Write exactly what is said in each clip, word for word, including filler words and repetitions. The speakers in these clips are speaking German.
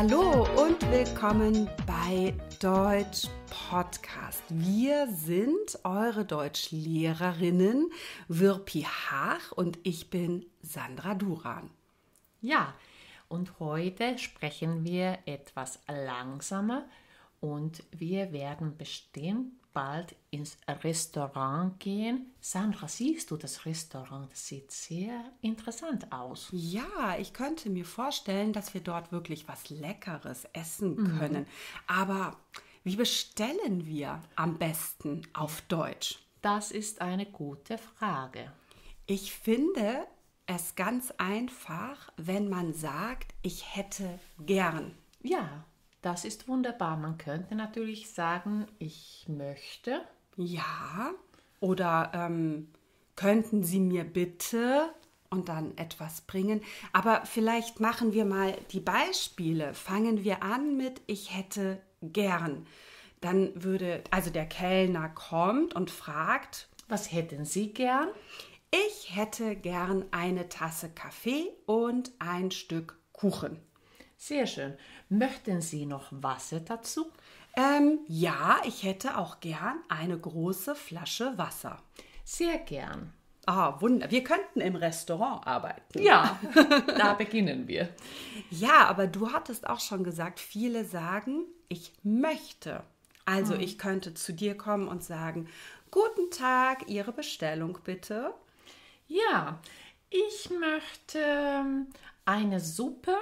Hallo und willkommen bei Deutsch Podcast. Wir sind eure Deutschlehrerinnen Wirpi Haag und ich bin Sandra Duran. Ja, und heute sprechen wir etwas langsamer und wir werden bestimmt bald ins Restaurant gehen. Sandra, siehst du das Restaurant? Das sieht sehr interessant aus. Ja, ich könnte mir vorstellen, dass wir dort wirklich was Leckeres essen können. Mhm. Aber wie bestellen wir am besten auf Deutsch? Das ist eine gute Frage. Ich finde es ganz einfach, wenn man sagt, ich hätte gern. Ja, das ist wunderbar. Man könnte natürlich sagen, ich möchte. Ja, oder ähm, könnten Sie mir bitte und dann etwas bringen. Aber vielleicht machen wir mal die Beispiele. Fangen wir an mit ich hätte gern. Dann würde, also der Kellner kommt und fragt, was hätten Sie gern? Ich hätte gern eine Tasse Kaffee und ein Stück Kuchen. Sehr schön. Möchten Sie noch Wasser dazu? Ähm, ja, ich hätte auch gern eine große Flasche Wasser. Sehr gern. Ah, Wunder. Wir könnten im Restaurant arbeiten. Ja, da beginnen wir. Ja, aber du hattest auch schon gesagt, viele sagen, ich möchte. Also hm. ich könnte zu dir kommen und sagen, guten Tag, Ihre Bestellung bitte. Ja, ich möchte eine Suppe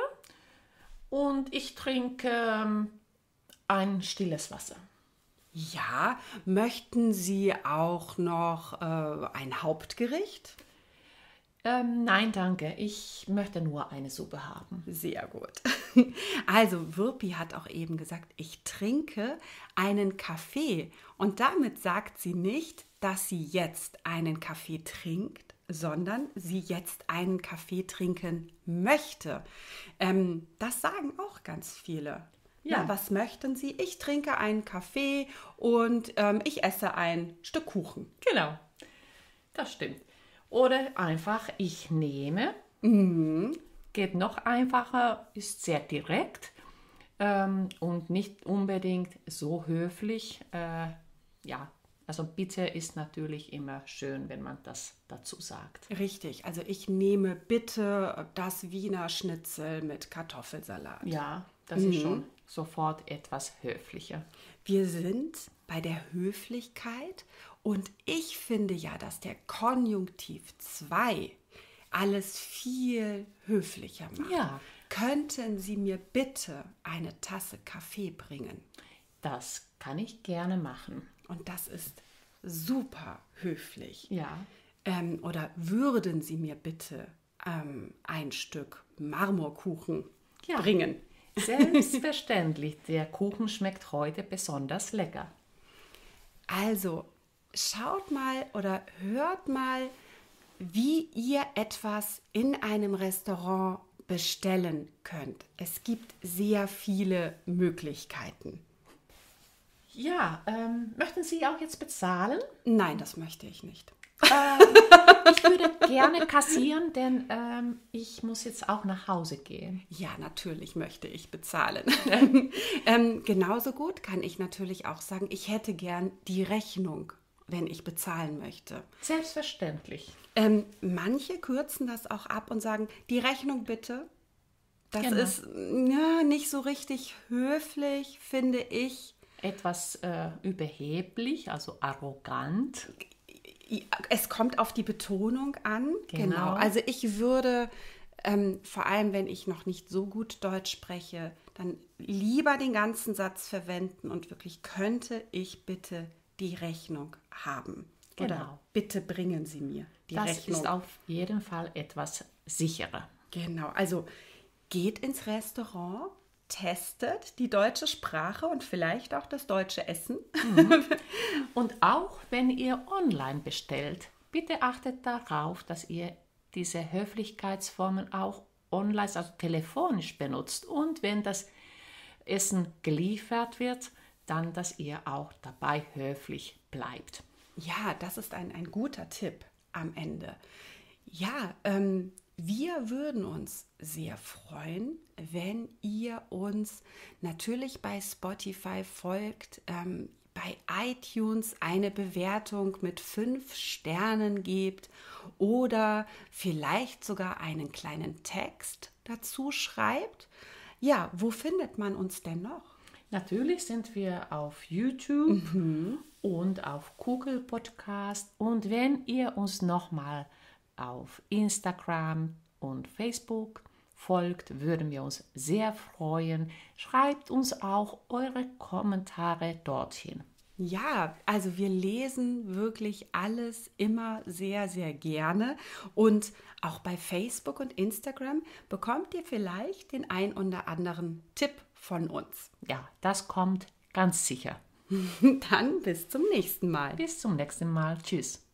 und ich trinke ein stilles Wasser. Ja, möchten Sie auch noch äh, ein Hauptgericht? Ähm, nein, danke. Ich möchte nur eine Suppe haben. Sehr gut. Also Wirpi hat auch eben gesagt, ich trinke einen Kaffee. Und damit sagt sie nicht, dass sie jetzt einen Kaffee trinkt, sondern sie jetzt einen Kaffee trinken möchte. Ähm, das sagen auch ganz viele. Ja. Na, was möchten Sie? Ich trinke einen Kaffee und ähm, ich esse ein Stück Kuchen. Genau, das stimmt. Oder einfach, ich nehme. Mhm. Geht noch einfacher, ist sehr direkt ähm, und nicht unbedingt so höflich. Äh, ja, also bitte ist natürlich immer schön, wenn man das dazu sagt. Richtig, also ich nehme bitte das Wiener Schnitzel mit Kartoffelsalat. Ja, das mhm. ist schon sofort etwas höflicher. Wir sind bei der Höflichkeit und ich finde ja, dass der Konjunktiv zwei alles viel höflicher macht. Ja. Könnten Sie mir bitte eine Tasse Kaffee bringen? Das kann ich gerne machen. Und das ist super höflich. Ja. Ähm, oder würden Sie mir bitte ähm, ein Stück Marmorkuchen ja. bringen? Selbstverständlich, der Kuchen schmeckt heute besonders lecker. Also schaut mal oder hört mal, wie ihr etwas in einem Restaurant bestellen könnt. Es gibt sehr viele Möglichkeiten. Ja, ähm, möchten Sie auch jetzt bezahlen? Nein, das möchte ich nicht. Ähm, ich würde gerne kassieren, denn ähm, ich muss jetzt auch nach Hause gehen. Ja, natürlich möchte ich bezahlen. ähm, genauso gut kann ich natürlich auch sagen, ich hätte gern die Rechnung, wenn ich bezahlen möchte. Selbstverständlich. Ähm, manche kürzen das auch ab und sagen, die Rechnung bitte. Das genau. ist ja, nicht so richtig höflich, finde ich. Etwas äh, überheblich, also arrogant. Es kommt auf die Betonung an. Genau. genau. Also ich würde, ähm, vor allem wenn ich noch nicht so gut Deutsch spreche, dann lieber den ganzen Satz verwenden und wirklich, könnte ich bitte die Rechnung haben? Genau. Oder bitte bringen Sie mir die das Rechnung. Das ist auf jeden Fall etwas sicherer. Genau, also geht ins Restaurant, testet die deutsche Sprache und vielleicht auch das deutsche Essen. Mhm. Und auch wenn ihr online bestellt, bitte achtet darauf, dass ihr diese Höflichkeitsformen auch online, also telefonisch benutzt. Und wenn das Essen geliefert wird, dann, dass ihr auch dabei höflich bleibt. Ja, das ist ein, ein guter Tipp am Ende. Ja, ähm, Wir würden uns sehr freuen, wenn ihr uns natürlich bei Spotify folgt, ähm, bei iTunes eine Bewertung mit fünf Sternen gebt oder vielleicht sogar einen kleinen Text dazu schreibt. Ja, wo findet man uns denn noch? Natürlich sind wir auf YouTube mhm. und auf Google Podcast. Und wenn ihr uns nochmal auf Instagram und Facebook folgt, würden wir uns sehr freuen. Schreibt uns auch eure Kommentare dorthin. Ja, also wir lesen wirklich alles immer sehr, sehr gerne. Und auch bei Facebook und Instagram bekommt ihr vielleicht den ein oder anderen Tipp von uns. Ja, das kommt ganz sicher. Dann bis zum nächsten Mal. Bis zum nächsten Mal. Tschüss.